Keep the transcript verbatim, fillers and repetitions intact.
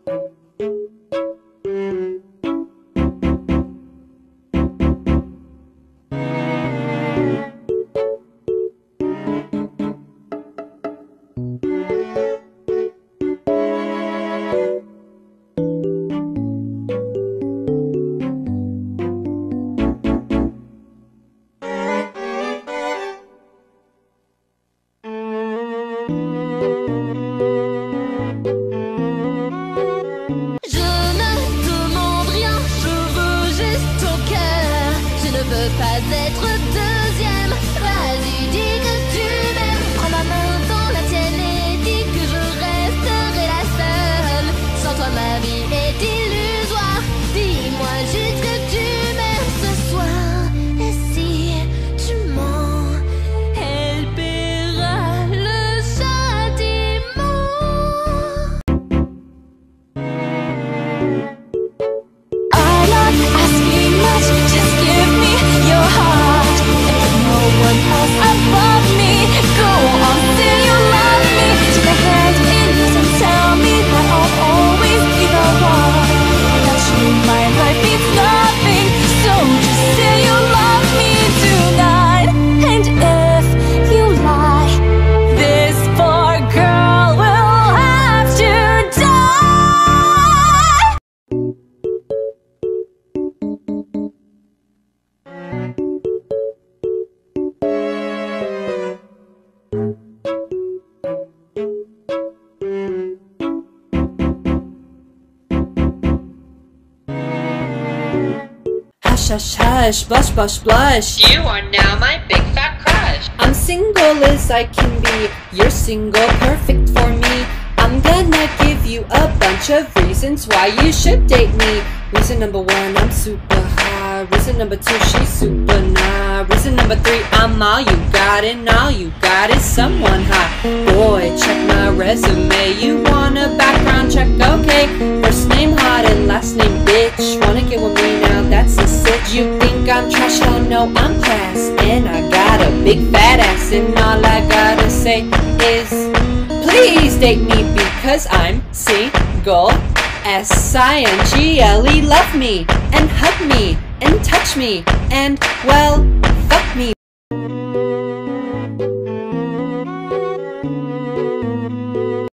Pas être deuxième, vas-y dis que tu m'aimes. Prends ma main dans la tienne et dis que je resterai la seule. Sans toi ma vie est illusoire. Dis-moi juste que tu m'aimes ce soir. Et si tu mens, elle paiera le châtiment. I'm not asking much, just give me your heart. There's no one else above me. Go on, say you love me. Take my hand in yours and tell me that I'll always be the one. Without you my life means nothing. So just say you love me tonight. And if you lie, this poor girl will have to die. Hush, hush, hush, blush, blush, blush. You are now my big fat crush. I'm single as I can be. You're single, perfect for me. I'm gonna give you a bunch of reasons why you should date me. Reason number one, I'm super high. Reason number two, she's super nah. Reason number three, I'm all you got, and all you got is someone hot. Boy, check my resume. You want a background check? Okay. First name hot and last name bitch. Wanna get with me now? That's a sitch. You think I'm trash? Oh no, I'm class, and I got a big fat ass, and all I gotta say is please date me because I'm single. S I N G L E, love me and hug me and touch me and, well,